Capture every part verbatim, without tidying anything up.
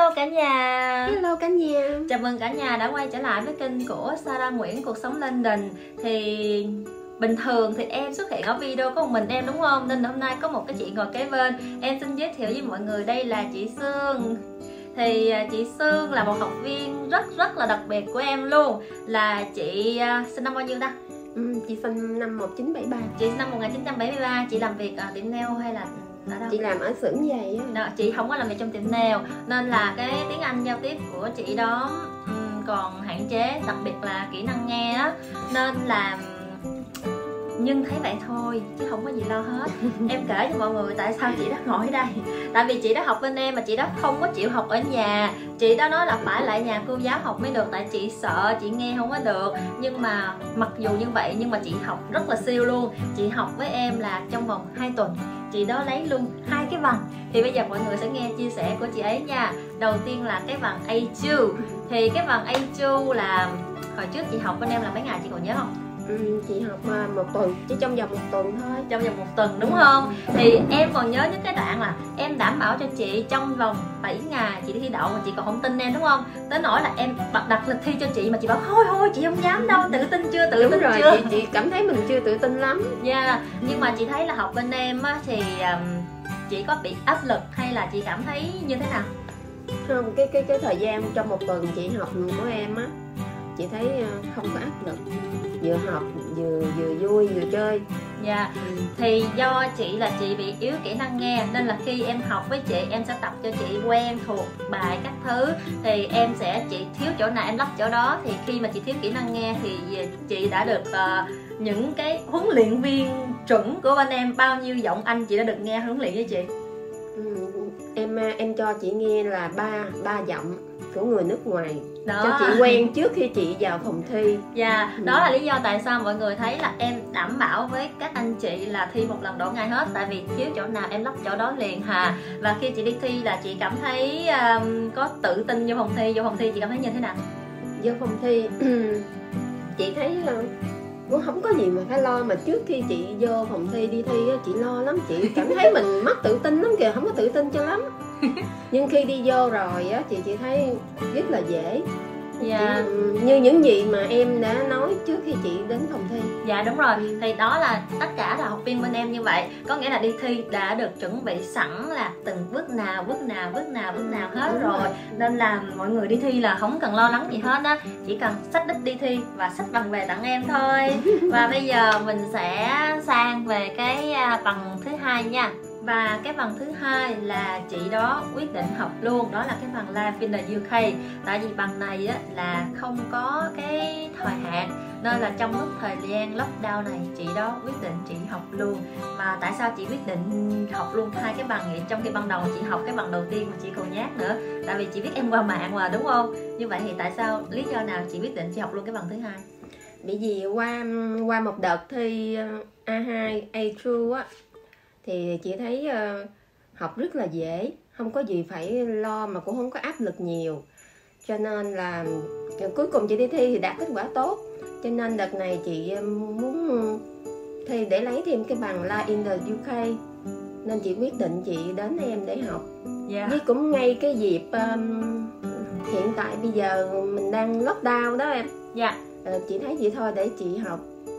Hello cả nhà. Hello cả nhà. Chào mừng cả nhà đã quay trở lại với kênh của Sarah Nguyễn Cuộc Sống Lên Đình. Thì bình thường thì em xuất hiện ở video có một mình em đúng không? Nên hôm nay có một cái chị ngồi kế bên. Em xin giới thiệu với mọi người, đây là chị Sương. Thì chị Sương là một học viên rất rất là đặc biệt của em luôn. Là chị sinh năm bao nhiêu ta? Ừ, chị sinh năm một nghìn chín trăm bảy mươi ba. Chị sinh năm một nghìn chín trăm bảy mươi ba. Chị làm việc ở tiệm nail hay là ở đâu? Chị làm ở xưởng giày á. Đó, chị không có làm việc trong tiệm nail nên là cái tiếng Anh giao tiếp của chị đó um, còn hạn chế, đặc biệt là kỹ năng nghe á, nên là nhưng thấy vậy thôi chứ không có gì lo hết. Em kể cho mọi người tại sao chị đó ngồi ở đây. Tại vì chị đó học bên em mà chị đó không có chịu học ở nhà. Chị đó nói là phải lại nhà cô giáo học mới được, tại chị sợ chị nghe không có được. Nhưng mà mặc dù như vậy nhưng mà chị học rất là siêu luôn. Chị học với em là trong vòng hai tuần chị đó lấy luôn hai cái bằng. Thì bây giờ mọi người sẽ nghe chia sẻ của chị ấy nha. Đầu tiên là cái bằng A hai. Thì cái bằng A hai là hồi trước chị học bên em là mấy ngày chị còn nhớ không? Ừ, chị học một tuần, chỉ trong vòng một tuần thôi. Trong vòng một tuần đúng không? Thì em còn nhớ những cái đoạn là em đảm bảo cho chị trong vòng bảy ngày chị đi thi đậu mà chị còn không tin em đúng không? Tới nỗi là em đặt lịch thi cho chị mà chị bảo thôi thôi chị không dám đâu, tự tin chưa, tự đúng tin rồi, chưa? Chị, chị cảm thấy mình chưa tự tin lắm. Dạ, yeah. Nhưng mà chị thấy là học bên em á, thì um, chị có bị áp lực hay là chị cảm thấy như thế nào? Không, cái cái cái thời gian trong một tuần chị học của em á, chị thấy không có áp lực, vừa học vừa vừa vui vừa chơi. Dạ, yeah. ừ. Thì do chị là chị bị yếu kỹ năng nghe nên là khi em học với chị em sẽ tập cho chị quen thuộc bài các thứ. Thì em sẽ chị thiếu chỗ nào em lắp chỗ đó. Thì khi mà chị thiếu kỹ năng nghe thì chị đã được uh, những cái huấn luyện viên chuẩn của bên em, bao nhiêu giọng Anh chị đã được nghe huấn luyện với chị. ừ, em em cho chị nghe là ba ba giọng của người nước ngoài đó. Cho chị quen trước khi chị vào phòng thi. Dạ, yeah, ừ. Đó là lý do tại sao mọi người thấy là em đảm bảo với các anh chị là thi một lần đỗ ngay hết. Tại vì thiếu chỗ nào em lắp chỗ đó liền hà. Và khi chị đi thi là chị cảm thấy um, có tự tin vô phòng thi. Vô phòng thi chị cảm thấy như thế nào? Vô phòng thi chị thấy uh, cũng không có gì mà phải lo. Mà trước khi chị vô phòng thi đi thi chị lo lắm. Chị cảm thấy mình mất tự tin lắm kìa, không có tự tin cho lắm. Nhưng khi đi vô rồi á chị chị thấy rất là dễ. Dạ. Chị, như những gì mà em đã nói trước khi chị đến phòng thi. Dạ đúng rồi, thì đó là tất cả là học viên bên em như vậy. Có nghĩa là đi thi đã được chuẩn bị sẵn là từng bước nào, bước nào, bước nào, bước nào hết rồi. rồi Nên là mọi người đi thi là không cần lo lắng gì hết á. Chỉ cần xách đích đi thi và xách bằng về tặng em thôi. Và bây giờ mình sẽ sang về cái bằng thứ hai nha. Và cái bằng thứ hai là chị đó quyết định học luôn, đó là cái bằng Life in the u ca. Tại vì bằng này á, là không có cái thời hạn, nên là trong lúc thời gian lockdown này chị đó quyết định chị học luôn. Mà tại sao chị quyết định học luôn hai cái bằng vậy? Trong khi ban đầu chị học cái bằng đầu tiên mà chị còn nhát nữa. Tại vì chị biết em qua mạng mà đúng không? Như vậy thì tại sao, lý do nào chị quyết định chị học luôn cái bằng thứ hai? Bởi vì qua qua một đợt thi A hai, A hai á, thì chị thấy uh, học rất là dễ, không có gì phải lo mà cũng không có áp lực nhiều. Cho nên là cuối cùng chị đi thi thì đạt kết quả tốt. Cho nên đợt này chị muốn thi để lấy thêm cái bằng Life in the u ca. Nên chị quyết định chị đến em để học. Yeah. Với cũng ngay cái dịp um, hiện tại bây giờ mình đang lockdown đó em. Dạ. uh, Chị thấy vậy thôi để chị học.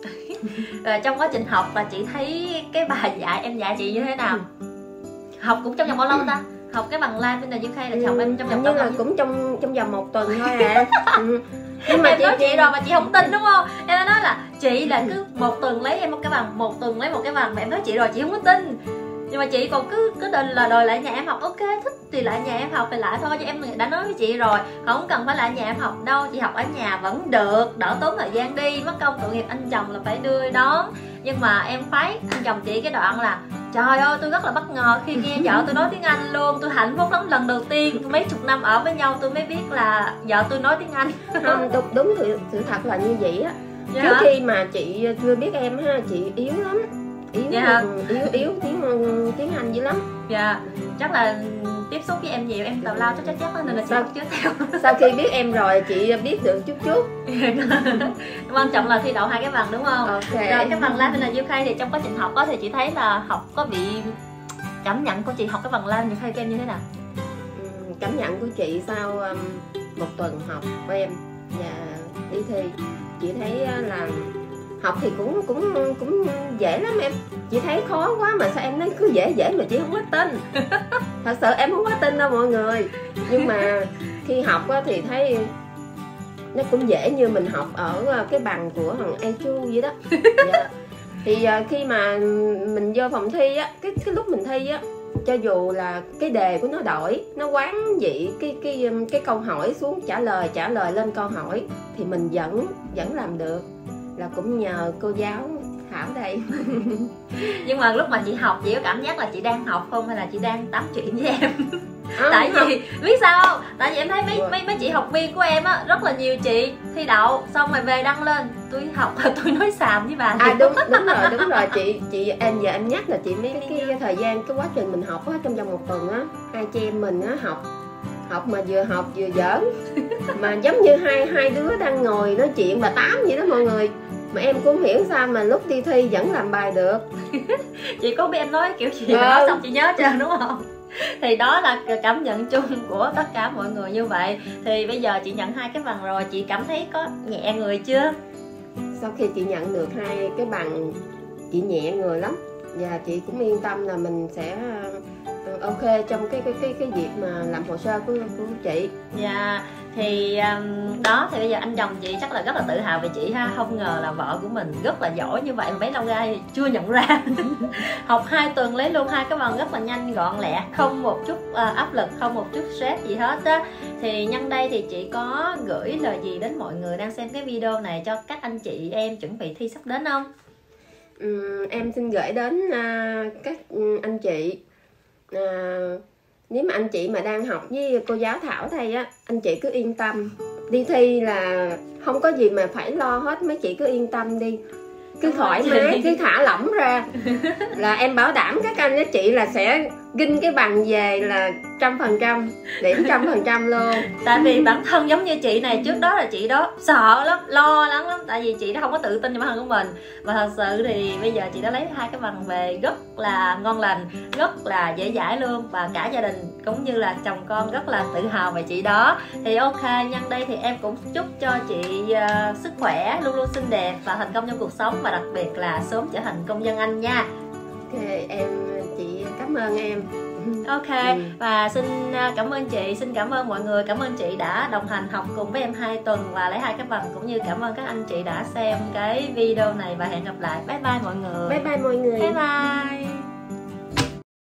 Rồi trong quá trình học và chị thấy cái bài dạy em dạy chị như thế nào? Học cũng trong vòng bao lâu ta? Học cái bằng Life in the u ca là chị học em trong vòng bao lâu? Như là cũng trong trong vòng một tuần thôi à. ừ. Nhưng mà em chị nói chị rồi mà chị không tin đúng không? Em đã nói là chị là cứ một tuần lấy em một cái bằng, một tuần lấy một cái bằng, mà em nói chị rồi chị không có tin. Nhưng mà chị còn cứ cứ định là đòi lại nhà em học. Ok, thích thì lại nhà em học thì lại thôi, chứ em đã nói với chị rồi, không cần phải lại nhà em học đâu, chị học ở nhà vẫn được, đỡ tốn thời gian đi, mất công tội nghiệp anh chồng là phải đưa đón. Nhưng mà em phái anh chồng chị cái đoạn là trời ơi tôi rất là bất ngờ khi nghe vợ tôi nói tiếng Anh luôn, tôi hạnh phúc lắm, lần đầu tiên mấy chục năm ở với nhau tôi mới biết là vợ tôi nói tiếng Anh. Không, đúng, đúng sự, sự thật là như vậy á. Dạ. Trước khi mà chị chưa biết em ha, chị yếu lắm, yếu dạ. yếu yếu tiếng tiếng Anh dữ lắm. Dạ, chắc là tiếp xúc với em nhiều, em tào lao chắc chắc chắc nên là chị sau, học trước theo. Sau khi biết em rồi chị biết được chút chút. Quan trọng là thi đậu hai cái bằng đúng không? Okay. Rồi cái bằng Life in the u ca thì trong quá trình học đó thì chị thấy là học có bị, cảm nhận của chị học cái bằng Life in the u ca em như thế nào? cảm nhận của chị sau um, một tuần học của em và đi thi, chị thấy uh, là học thì cũng cũng cũng dễ lắm em. Chị thấy khó quá mà sao em nói cứ dễ dễ mà chị không có tin. Thật sự em không có tin đâu mọi người. Nhưng mà khi học á, thì thấy nó cũng dễ như mình học ở cái bằng của thằng a hai vậy đó. Dạ. Thì khi mà mình vô phòng thi á, cái cái lúc mình thi á, cho dù là cái đề của nó đổi, nó quán dị cái cái cái câu hỏi xuống, trả lời trả lời lên câu hỏi thì mình vẫn vẫn làm được, là cũng nhờ cô giáo Thảo đây. Nhưng mà lúc mà chị học chị có cảm giác là chị đang học không hay là chị đang tám chuyện với em? À, tại không. vì biết sao không? Tại vì em thấy mấy mấy mấy chị học viên của em á, rất là nhiều chị thi đậu xong rồi về đăng lên tôi học tôi nói xàm với bà. À đúng đúng rồi đúng rồi chị chị em giờ em nhắc là chị mấy cái, cái, cái thời gian cái quá trình mình học á, trong vòng một tuần á, hai chị em mình á học học mà vừa học vừa giỡn, mà giống như hai hai đứa đang ngồi nói chuyện bà tám vậy đó mọi người. Mà em cũng không hiểu sao mà lúc đi thi vẫn làm bài được. Chị có biết em nói kiểu gì ừ. nói xong chị nhớ chưa đúng không? Thì đó là cảm nhận chung của tất cả mọi người như vậy. Thì bây giờ chị nhận hai cái bằng rồi, chị cảm thấy có nhẹ người chưa? Sau khi chị nhận được hai cái bằng, chị nhẹ người lắm và chị cũng yên tâm là mình sẽ ok trong cái cái cái cái việc mà làm hồ sơ của của chị. Dạ. Thì um, đó thì bây giờ anh chồng chị chắc là rất là tự hào về chị ha, không ngờ là vợ của mình rất là giỏi như vậy mà bấy lâu nay chưa nhận ra. Học hai tuần lấy luôn hai cái bằng rất là nhanh gọn lẹ, không một chút uh, áp lực, không một chút stress gì hết á. Thì nhân đây thì chị có gửi lời gì đến mọi người đang xem cái video này cho các anh chị em chuẩn bị thi sắp đến không? Uhm, em xin gửi đến uh, các anh chị, uh, nếu mà anh chị mà đang học với cô giáo Thảo đây á, anh chị cứ yên tâm, đi thi là không có gì mà phải lo hết, mấy chị cứ yên tâm đi, cứ thoải mái, cứ thả lỏng ra là em bảo đảm các anh các chị là sẽ ginh cái bằng về là trăm phần trăm, điểm trăm phần trăm luôn. Tại vì bản thân giống như chị này, trước đó là chị đó sợ lắm, lo lắng lắm, tại vì chị đó không có tự tin vào bản thân của mình. Và thật sự thì bây giờ chị đã lấy hai cái bằng về rất là ngon lành, rất là dễ dãi luôn, và cả gia đình cũng như là chồng con rất là tự hào về chị đó. Thì ok, nhân đây thì em cũng chúc cho chị uh, sức khỏe, luôn luôn xinh đẹp và thành công trong cuộc sống, và đặc biệt là sớm trở thành công dân Anh nha. Ok, em chị cảm ơn em. Ok, ừ. Và xin cảm ơn chị, xin cảm ơn mọi người, cảm ơn chị đã đồng hành học cùng với em hai tuần và lấy hai cái bằng, cũng như cảm ơn các anh chị đã xem cái video này, và hẹn gặp lại. Bye bye mọi người. Bye bye mọi người. Bye bye.